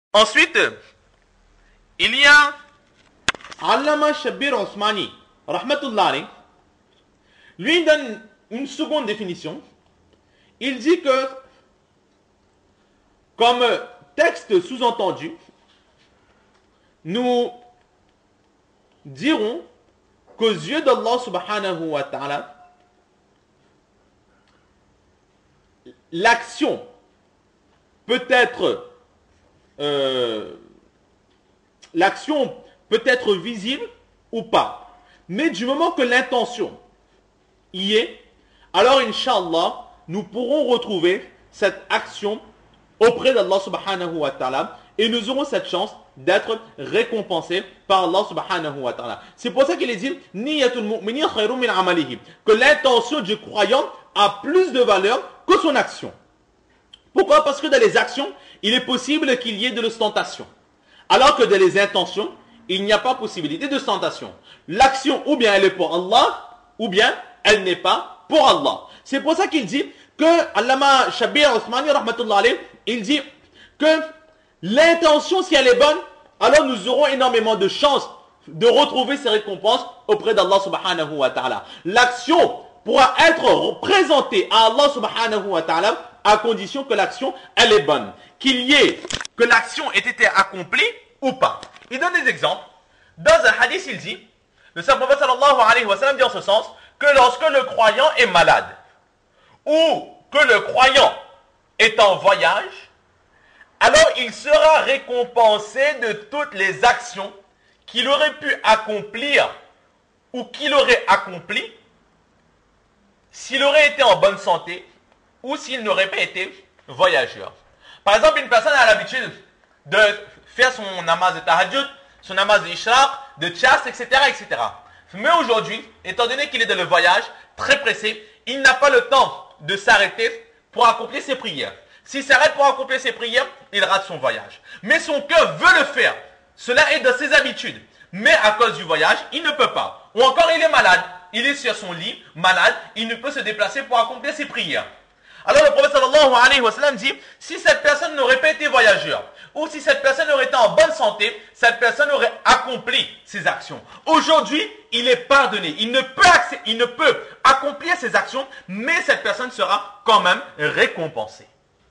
Ensuite, il y a Allama Shabbir Osmani, rahmatullah alayh, lui donne une seconde définition. Il dit que, comme texte sous-entendu, nous dirons qu'aux yeux d'Allah subhanahu wa ta'ala, l'action peut être visible ou pas. Mais du moment que l'intention y est, alors Inch'Allah, nous pourrons retrouver cette action auprès d'Allah subhanahu wa ta'ala et nous aurons cette chance d'être récompensés par Allah subhanahu wa ta'ala. C'est pour ça qu'il est dit Niyatul mu'mini khayrun min amalihi, que l'intention du croyant a plus de valeur que son action. Pourquoi? Parce que dans les actions, il est possible qu'il y ait de l'ostentation. Alors que dans les intentions, il n'y a pas possibilité d'ostentation. L'action, ou bien elle est pour Allah, ou bien elle n'est pas pour Allah. C'est pour ça qu'il dit que Allama Shabbir Osmani, rahmatullah alayh, il dit que l'intention, si elle est bonne, alors nous aurons énormément de chances de retrouver ces récompenses auprès d'Allah subhanahu wa ta'ala. L'action pourra être présentée à Allah subhanahu wa ta'ala à condition que l'action, elle est bonne. Qu'il y ait, que l'action ait été accomplie ou pas. Il donne des exemples. Dans un hadith, il dit, le saint prophète sallallahu alayhi wa sallam dit en ce sens, que lorsque le croyant est malade, ou que le croyant est en voyage, alors il sera récompensé de toutes les actions qu'il aurait pu accomplir ou qu'il aurait accomplies s'il aurait été en bonne santé ou s'il n'aurait pas été voyageur. Par exemple, une personne a l'habitude de faire son namaz de tahajjud, son namaz de ishraq, de chasse, etc., etc. Mais aujourd'hui, étant donné qu'il est dans le voyage, très pressé, il n'a pas le temps de s'arrêter pour accomplir ses prières. S'il s'arrête pour accomplir ses prières, il rate son voyage. Mais son cœur veut le faire. Cela est dans ses habitudes. Mais à cause du voyage, il ne peut pas. Ou encore, il est malade. Il est sur son lit, malade. Il ne peut se déplacer pour accomplir ses prières. Alors le prophète sallallahu alayhi wa sallam dit, si cette personne n'aurait pas été voyageur, ou si cette personne aurait été en bonne santé, cette personne aurait accompli ses actions. Aujourd'hui, il est pardonné. Il ne peut accomplir ses actions, mais cette personne sera quand même récompensée.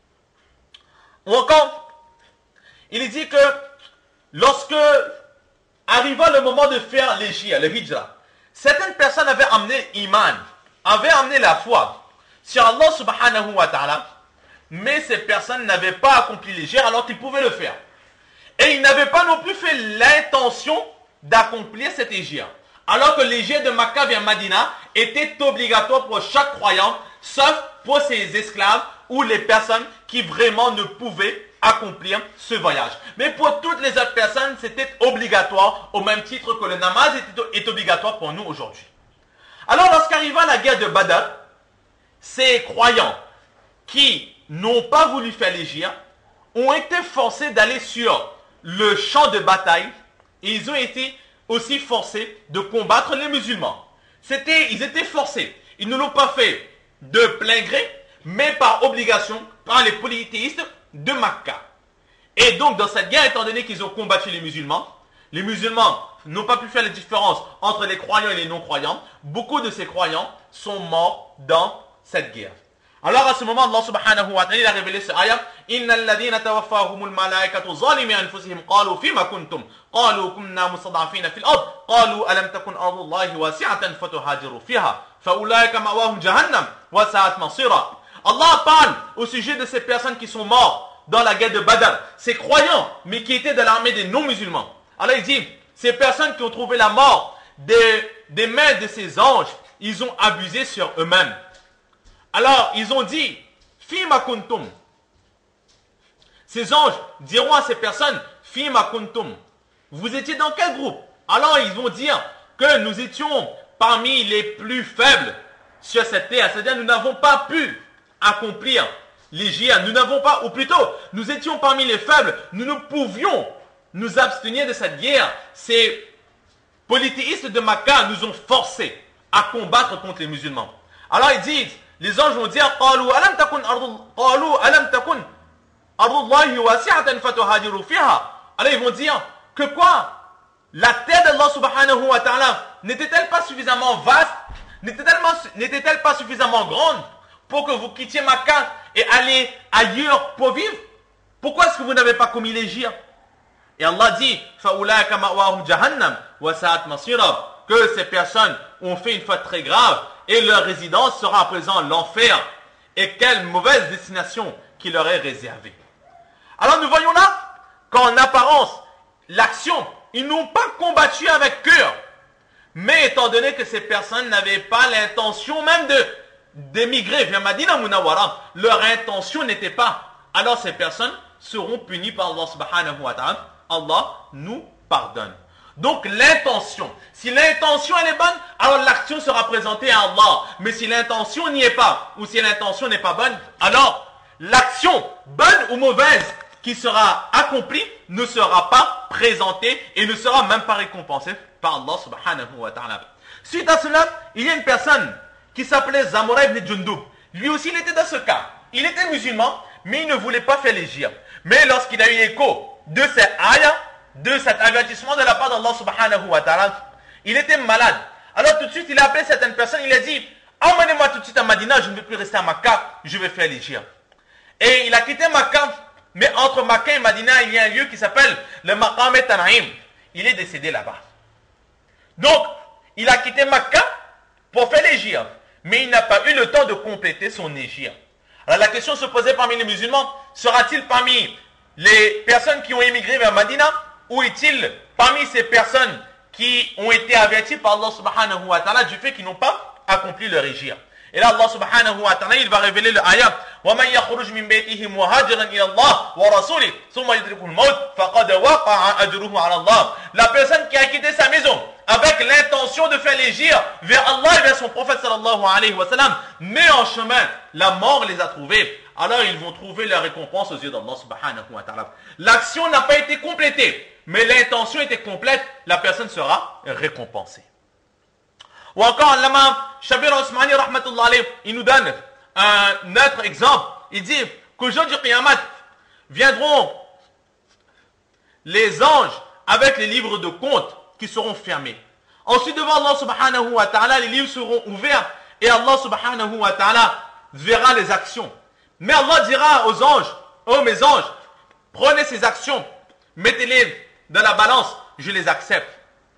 Ou encore, il dit que lorsque arriva le moment de faire l'hijra, le hijra, certaines personnes avaient amené l'iman, avaient amené la foi sur Allah subhanahu wa ta'ala, mais ces personnes n'avaient pas accompli l'hijra alors qu'ils pouvaient le faire. Et ils n'avaient pas non plus fait l'intention d'accomplir cette hijra. Alors que l'hijra de Makkah vers Madina était obligatoire pour chaque croyant, sauf pour ses esclaves ou les personnes qui vraiment ne pouvaient accomplir ce voyage. Mais pour toutes les autres personnes, c'était obligatoire, au même titre que le namaz est obligatoire pour nous aujourd'hui. Alors lorsqu'arriva la guerre de Badr, ces croyants qui n'ont pas voulu faire l'hijra ont été forcés d'aller sur le champ de bataille et ils ont été aussi forcés de combattre les musulmans. Ils étaient forcés. Ils ne l'ont pas fait de plein gré, mais par obligation par les polythéistes de Makkah. Et donc dans cette guerre, étant donné qu'ils ont combattu les musulmans n'ont pas pu faire la différence entre les croyants et les non-croyants. Beaucoup de ces croyants sont morts dans cette guerre. Alors à ce moment, Allah subhanahu wa ta'ala a révélé ce ayat. Innal ladhina tawaffahumul malaikatu zalimi anfusihim qalu fima kuntum qalu kunna mustad'afina fil ard qalu alam takun ardullahi wasi'atan fatuhajiru fiha fa ulaika ma'wahum jahannam wa sa'at masira. Allah parle au sujet de ces personnes qui sont mortes dans la guerre de Badr, ces croyants mais qui étaient dans l'armée des non-musulmans. Alors il dit, ces personnes qui ont trouvé la mort des mains de ces anges, ils ont abusé sur eux-mêmes. Alors, ils ont dit, Fima kuntum. Ces anges diront à ces personnes, Fima kuntum. Vous étiez dans quel groupe? Alors, ils vont dire que nous étions parmi les plus faibles sur cette terre. C'est-à-dire, nous n'avons pas pu accomplir l'hijra. Nous n'avons pas, ou plutôt, nous étions parmi les faibles. Nous ne pouvions nous abstenir de cette guerre. Ces polythéistes de Makkah nous ont forcés à combattre contre les musulmans. Alors, ils disent, les anges vont dire, Ardullahi wasi'atan fatuhajiru fiha. Alors ils vont dire que quoi? La terre d'Allah subhanahu wa ta'ala n'était-elle pas suffisamment vaste? N'était-elle pas suffisamment grande pour que vous quittiez Makkah et allez ailleurs pour vivre? Pourquoi est-ce que vous n'avez pas commis l'hégire? Et Allah dit فَأُولَٰئِكَ مَأْوَاهُمْ جَهَنَّمْ وَسَاءَتْ مَصِيرًا, que ces personnes ont fait une faute très grave et leur résidence sera à présent l'enfer. Et quelle mauvaise destination qui leur est réservée. Alors nous voyons là qu'en apparence, l'action, ils n'ont pas combattu avec cœur. Mais étant donné que ces personnes n'avaient pas l'intention même d'émigrer vers Madina Munawwara, leur intention n'était pas. Alors ces personnes seront punies par Allah subhanahu wa ta'ala. Allah nous pardonne. Donc l'intention, si l'intention elle est bonne, alors l'action sera présentée à Allah. Mais si l'intention n'y est pas, ou si l'intention n'est pas bonne, alors l'action, bonne ou mauvaise, qui sera accomplie, ne sera pas présentée et ne sera même pas récompensée par Allah subhanahu wa ta'ala. Suite à cela, il y a une personne qui s'appelait Zamura ibn Jundub. Lui aussi, il était dans ce cas. Il était musulman, mais il ne voulait pas faire l'hégire. Mais lorsqu'il a eu écho de cette ayah, de cet avertissement de la part d'Allah subhanahu wa ta'ala, il était malade. Alors tout de suite, il a appelé certaines personnes, il a dit, emmenez-moi tout de suite à Madina, je ne vais plus rester à Makkah, je vais faire l'hégire. Et il a quitté Makkah, mais entre Makkah et Madina, il y a un lieu qui s'appelle le Maqam Tanaim. Il est décédé là-bas. Donc, il a quitté Makkah pour faire l'hégire, mais il n'a pas eu le temps de compléter son hégire. Alors la question se posait parmi les musulmans, sera-t-il parmi les personnes qui ont émigré vers Madina, ou est-il parmi ces personnes qui ont été averties par Allah subhanahu wa ta'ala du fait qu'ils n'ont pas accompli leur hégire? Et là, Allah subhanahu wa ta'ala, il va révéler le ayat. وَمَنْ يَخْرُجْ مِنْ بَيْتِهِ مُهَاجِرًا إِلَى اللَّهِ وَرَسُولِهِ ثُمَّ يُدْرِكُهُ الْمَوْتُ فَقَدْ وَقَعَ أَجْرُهُ عَلَى اللَّهِ. La personne qui a quitté sa maison avec l'intention de faire l'hégire vers Allah et vers son prophète sallallahu alayhi wa sallam, mais en chemin, la mort les a trouvés. Alors ils vont trouver leur récompense aux yeux d'Allah subhanahu wa ta'ala. L'action n'a pas été complétée, mais l'intention était complète, la personne sera récompensée. Ou encore, l'imam Shabir Osmani rahmatullah alayhi, il nous donne un autre exemple. Il dit qu'au jour du Qiyamah, viendront les anges avec les livres de comptes qui seront fermés. Ensuite, devant Allah subhanahu wa ta'ala, les livres seront ouverts et Allah subhanahu wa ta'ala verra les actions. Mais Allah dira aux anges, oh mes anges, prenez ces actions, mettez-les dans la balance, je les accepte.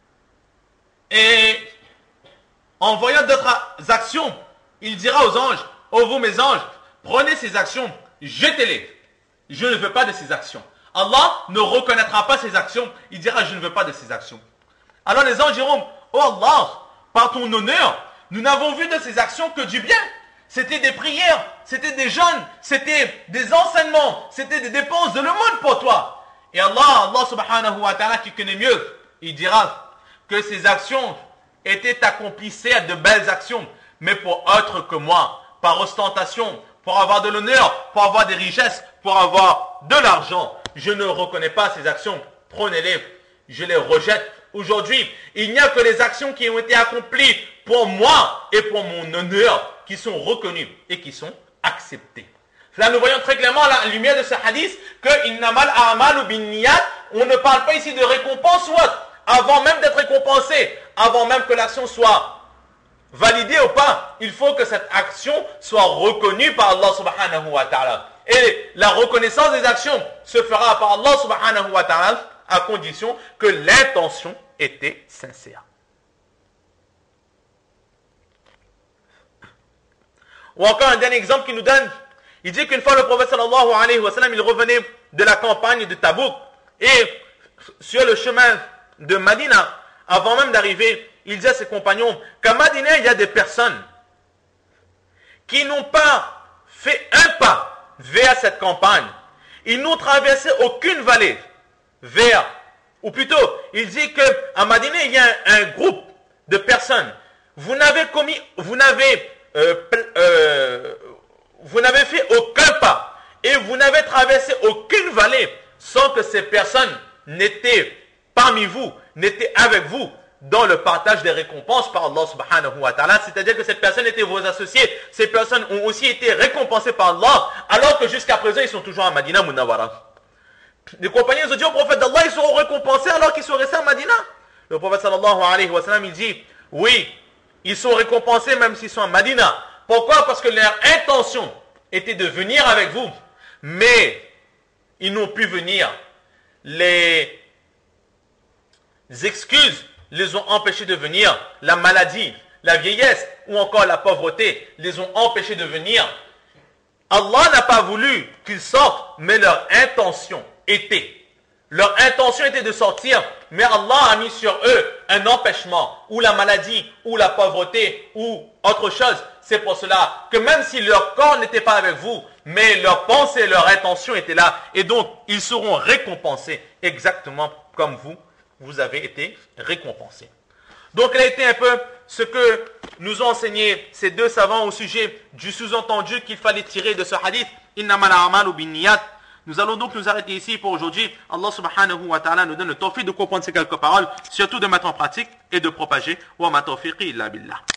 Et en voyant d'autres actions, il dira aux anges, oh vous mes anges, prenez ces actions, jetez-les. Je ne veux pas de ces actions. Allah ne reconnaîtra pas ces actions, il dira je ne veux pas de ces actions. Alors les anges diront, oh Allah, par ton honneur, nous n'avons vu de ces actions que du bien. C'était des prières, c'était des jeûnes, c'était des enseignements, c'était des dépenses de l'aumône pour toi. Et Allah subhanahu wa ta'ala qui connaît mieux, il dira que ces actions étaient accomplies certes de belles actions, mais pour autre que moi, par ostentation, pour avoir de l'honneur, pour avoir des richesses, pour avoir de l'argent. Je ne reconnais pas ces actions, prenez-les, je les rejette. Aujourd'hui, il n'y a que les actions qui ont été accomplies pour moi et pour mon honneur qui sont reconnues et qui sont acceptées. Là, nous voyons très clairement à la lumière de ce hadith que innamal a'malu binniyat, on ne parle pas ici de récompense ou autre. Avant même d'être récompensé, avant même que l'action soit validée ou pas, il faut que cette action soit reconnue par Allah subhanahu wa ta'ala. Et la reconnaissance des actions se fera par Allah subhanahu wa ta'ala à condition que l'intention était sincère. Ou encore un dernier exemple qui nous donne, il dit qu'une fois le prophète sallallahu alayhi wa sallam, il revenait de la campagne de Tabouk et sur le chemin de Madina, avant même d'arriver, il dit à ses compagnons qu'à Madina, il y a des personnes qui n'ont pas fait un pas vers cette campagne. Ils n'ont traversé aucune vallée ou plutôt, il dit qu'à Madina, il y a un groupe de personnes. Vous n'avez fait aucun pas et vous n'avez traversé aucune vallée sans que ces personnes n'étaient parmi vous, n'étaient avec vous, dans le partage des récompenses par Allah subhanahu wa ta'ala. C'est-à-dire que cette personne était vos associés. Ces personnes ont aussi été récompensées par Allah, alors que jusqu'à présent, ils sont toujours à Madina Munawwara. Les compagnons ont dit au prophète d'Allah, ils seront récompensés alors qu'ils sont restés à Madina. Le prophète sallallahu alayhi wa sallam, il dit, oui, ils sont récompensés même s'ils sont à Madina. Pourquoi? Parce que leur intention était de venir avec vous, mais ils n'ont pu venir. Les excuses les ont empêchés de venir. La maladie, la vieillesse ou encore la pauvreté les ont empêchés de venir. Allah n'a pas voulu qu'ils sortent, mais leur intention était. Leur intention était de sortir, mais Allah a mis sur eux un empêchement, ou la maladie, ou la pauvreté, ou autre chose. C'est pour cela que même si leur corps n'était pas avec vous, mais leur pensée, leur intention était là, et donc ils seront récompensés exactement comme vous avez été récompensés. Donc il a été un peu ce que nous ont enseigné ces deux savants au sujet du sous-entendu qu'il fallait tirer de ce hadith. Innamal a'malu binniyat. Nous allons donc nous arrêter ici pour aujourd'hui. Allah subhanahu wa ta'ala nous donne le tawfiq de comprendre ces quelques paroles, surtout de mettre en pratique et de propager. Wa ma tawfiqi illa billah.